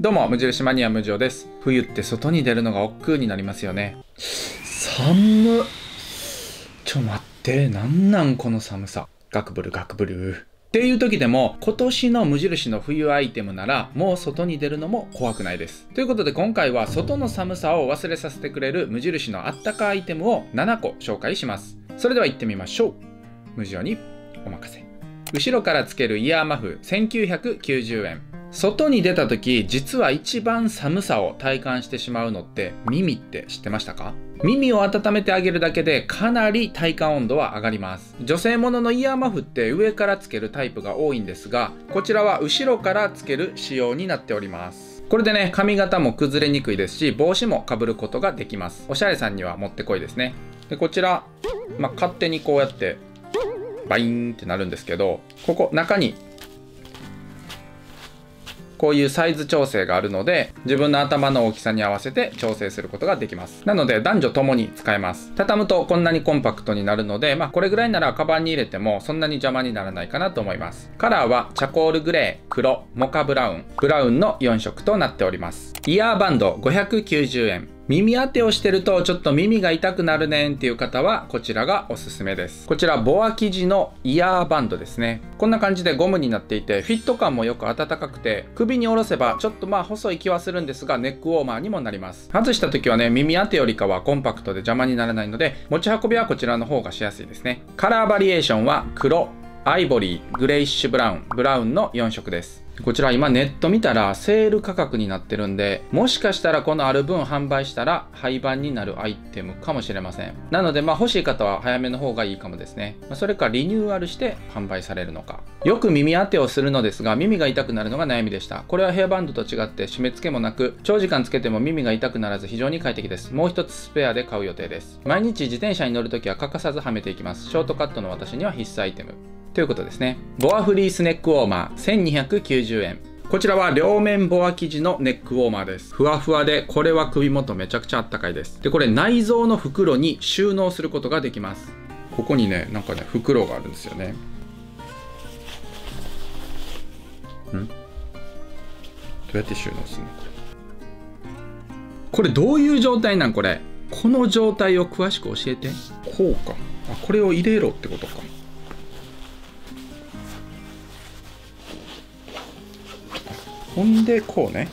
どうも、無印マニア無常です。冬って外に出るのが億劫になりますよね。寒っ。待って、なんこの寒さ。ガクブルガクブル。っていう時でも、今年の無印の冬アイテムなら、もう外に出るのも怖くないです。ということで今回は、外の寒さを忘れさせてくれる無印のあったかアイテムを7個紹介します。それでは行ってみましょう。無常にお任せ。後ろからつけるイヤーマフ、1990円。外に出た時、実は一番寒さを体感してしまうのって耳って知ってましたか？耳を温めてあげるだけでかなり体感温度は上がります。女性もののイヤーマフって上からつけるタイプが多いんですが、こちらは後ろからつける仕様になっております。これでね、髪型も崩れにくいですし、帽子もかぶることができます。おしゃれさんにはもってこいですね。で、こちら、勝手にこうやってバイーンってなるんですけど、ここ中にこういうサイズ調整があるので、自分の頭の大きさに合わせて調整することができます。なので男女ともに使えます。畳むとこんなにコンパクトになるので、これぐらいならカバンに入れてもそんなに邪魔にならないかなと思います。カラーはチャコールグレー、黒、モカブラウン、ブラウンの4色となっております。イヤーバンド590円。耳当てをしてるとちょっと耳が痛くなるねんっていう方はこちらがおすすめです。こちらボア生地のイヤーバンドですね。こんな感じでゴムになっていて、フィット感もよく暖かくて、首に下ろせばちょっと細い気はするんですが、ネックウォーマーにもなります。外した時はね、耳当てよりかはコンパクトで邪魔にならないので、持ち運びはこちらの方がしやすいですね。カラーバリエーションは黒、アイボリー、グレイッシュブラウン、ブラウンの4色です。こちら今ネット見たらセール価格になってるんで、もしかしたらこのある分販売したら廃盤になるアイテムかもしれません。なので欲しい方は早めの方がいいかもですね。それかリニューアルして販売されるのか。よく耳当てをするのですが、耳が痛くなるのが悩みでした。これはヘアバンドと違って締め付けもなく、長時間つけても耳が痛くならず非常に快適です。もう一つスペアで買う予定です。毎日自転車に乗るときは欠かさずはめていきます。ショートカットの私には必須アイテムということですね。ボアフリースネックウォーマー1290円。こちらは両面ボア生地のネックウォーマーです。ふわふわで、これは首元めちゃくちゃあったかいです。で、これ内蔵の袋に収納することができます。ここにね、袋があるんですよね。どうやって収納するのこれどういう状態なんこれ。この状態を詳しく教えて。こうか。これを入れろってことか。ほんでこうね。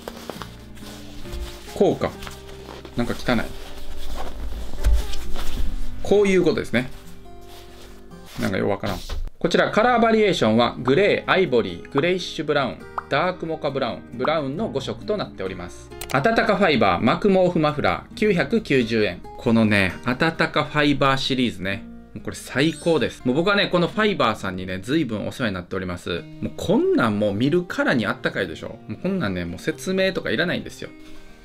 こうか。汚い。こういうことですね。ようわからん。こちらカラーバリエーションはグレー、アイボリー、グレイッシュブラウン、ダークモカブラウン、ブラウンの5色となっております。あたたかファイバー膜毛布マフラー990円。このね、あたたかファイバーシリーズね。これ最高です。もう僕はね、このファイバーさんにね、随分お世話になっております。もうこんなんもう見るからにあったかいでしょ。もうこんなんね、もう説明とかいらないんですよ。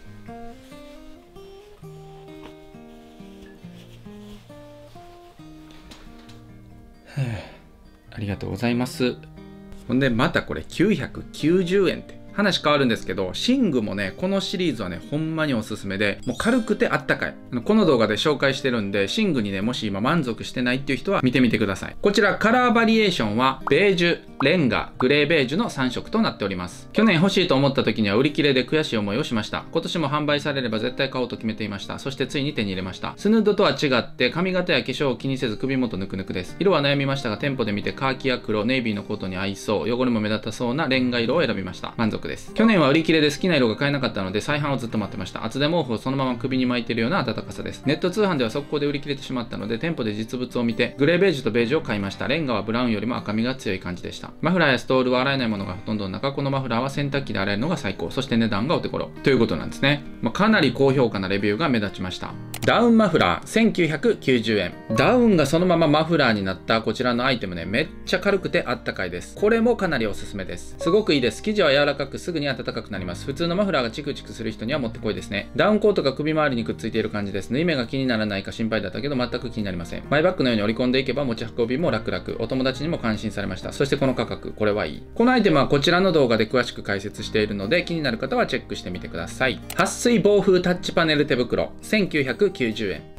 ありがとうございます。ほんで、またこれ990円って。話変わるんですけど、寝具もね、このシリーズはね、ほんまにおすすめで、もう軽くてあったかい。この動画で紹介してるんで、寝具にね、もし今満足してないっていう人は見てみてください。こちらカラーバリエーションは、ベージュ、レンガ、グレーベージュの3色となっております。去年欲しいと思った時には売り切れで悔しい思いをしました。今年も販売されれば絶対買おうと決めていました。そしてついに手に入れました。スヌードとは違って、髪型や化粧を気にせず首元ぬくぬくです。色は悩みましたが、店舗で見てカーキや黒、ネイビーのコートに合いそう、汚れも目立たそうなレンガ色を選びました。満足です。去年は売り切れで好きな色が買えなかったので再販をずっと待ってました。厚手毛布をそのまま首に巻いているような暖かさです。ネット通販では速攻で売り切れてしまったので、店舗で実物を見てグレーベージュとベージュを買いました。レンガはブラウンよりも赤みが強い感じでした。マフラーやストールは洗えないものがほとんどの中、このマフラーは洗濯機で洗えるのが最高。そして値段がお手頃ということなんですね。かなり高評価なレビューが目立ちました。ダウンマフラー1990円。ダウンがそのままマフラーになったこちらのアイテムね、めっちゃ軽くてあったかいです。これもかなりおすすめです。すごくいいです。生地は柔らかくすぐに暖かくなります。普通のマフラーがチクチクする人にはもってこいですね。ダウンコートが首周りにくっついている感じです。縫い目が気にならないか心配だったけど全く気になりません。マイバッグのように織り込んでいけば持ち運びも楽々。お友達にも感心されました。そしてこの価格、これはいい。このアイテムはこちらの動画で詳しく解説しているので、気になる方はチェックしてみてください。撥水防風タッチパネル手袋1990円。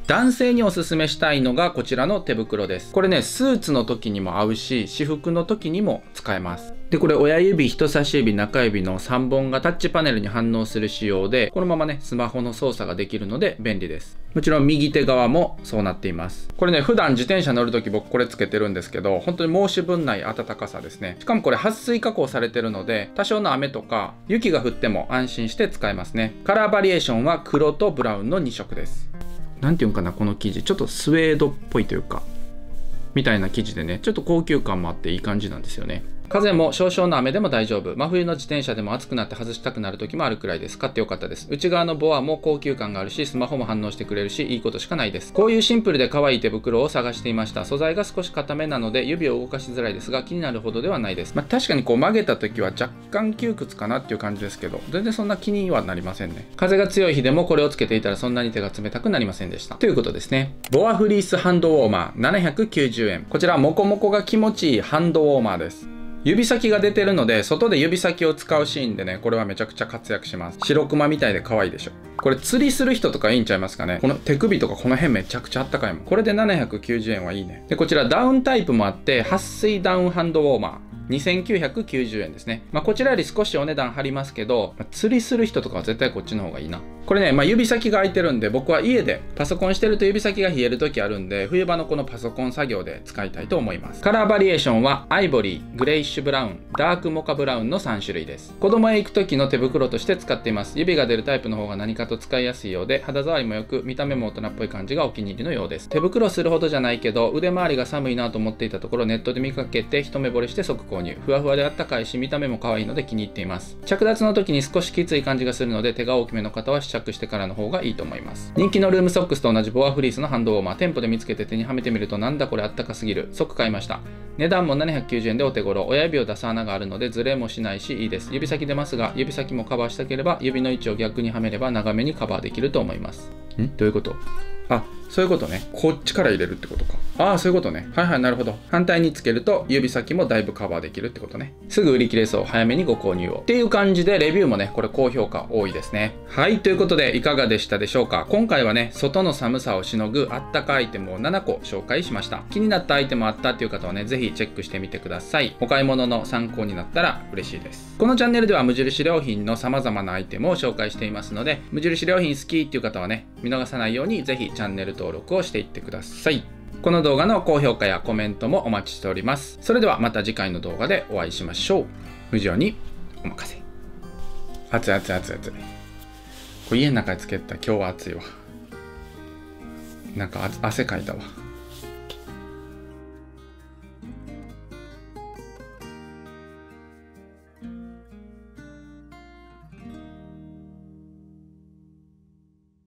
男性におすすめしたいのがこちらの手袋です。これね、スーツの時にも合うし、私服の時にも使えます。で、これ親指、人差し指、中指の3本がタッチパネルに反応する仕様で、このままね、スマホの操作ができるので便利です。もちろん右手側もそうなっています。これね、普段自転車乗る時僕これつけてるんですけど、本当に申し分ない暖かさですね。しかもこれ撥水加工されてるので、多少の雨とか雪が降っても安心して使えますね。カラーバリエーションは黒とブラウンの2色です。なんていうんかな、この生地ちょっとスウェードっぽいというかみたいな生地でね、ちょっと高級感もあっていい感じなんですよね。風も少々の雨でも大丈夫。真冬の自転車でも暑くなって外したくなる時もあるくらいです。買ってよかったです。内側のボアも高級感があるし、スマホも反応してくれるし、いいことしかないです。こういうシンプルで可愛い手袋を探していました。素材が少し硬めなので指を動かしづらいですが、気になるほどではないです。確かにこう曲げた時は若干窮屈かなっていう感じですけど、全然そんな気にはなりませんね。風が強い日でもこれをつけていたらそんなに手が冷たくなりませんでした。ということですね。ボアフリースハンドウォーマー790円。こちらモコモコが気持ちいいハンドウォーマーです。指先が出てるので、外で指先を使うシーンでね、これはめちゃくちゃ活躍します。白クマみたいで可愛いでしょ。これ釣りする人とかいいんちゃいますかね。この手首とかこの辺めちゃくちゃあったかいもん。これで790円はいいね。で、こちらダウンタイプもあって、撥水ダウンハンドウォーマー。2990円ですね。こちらより少しお値段張りますけど、釣りする人とかは絶対こっちの方がいいな。これね、指先が空いてるんで、僕は家でパソコンしてると指先が冷える時あるんで、冬場のこのパソコン作業で使いたいと思います。カラーバリエーションはアイボリー、グレイッシュブラウン、ダークモカブラウンの3種類です。子供へ行く時の手袋として使っています。指が出るタイプの方が何かと使いやすいようで、肌触りも良く、見た目も大人っぽい感じがお気に入りのようです。手袋するほどじゃないけど、腕周りが寒いなと思っていたところ、ネットで見かけて一目惚れして即購入。ふわふわであったかいし、見た目も可愛いので気に入っています。着脱の時に少しきつい感じがするので、手が大きめの方は試着してからの方がいいと思います。人気のルームソックスと同じボアフリースのハンドウォーマー、店舗で見つけて手にはめてみると、なんだこれあったかすぎる。即買いました。値段も790円でお手頃。親指を出す穴があるのでズレもしないしいいです。指先出ますが、指先もカバーしたければ、指の位置を逆にはめれば長めにカバーできると思います。どういうこと？あ、そういうことね。こっちから入れるってことか。ああ、そういうことね。はいはい、なるほど。反対につけると指先もだいぶカバーできるってことね。すぐ売り切れそう。早めにご購入を。っていう感じで、レビューもね、これ高評価多いですね。はい、ということでいかがでしたでしょうか。今回はね、外の寒さをしのぐあったかアイテムを7個紹介しました。気になったアイテムあったっていう方はね、ぜひチェックしてみてください。お買い物の参考になったら嬉しいです。このチャンネルでは無印良品の様々なアイテムを紹介していますので、無印良品好きっていう方はね、見逃さないようにぜひチャンネル登録をしていってください。この動画の高評価やコメントもお待ちしております。それではまた次回の動画でお会いしましょう。無常にお任せ。暑い暑い暑い暑い。これ家の中につけたら今日は暑いわ。なんか汗かいたわ。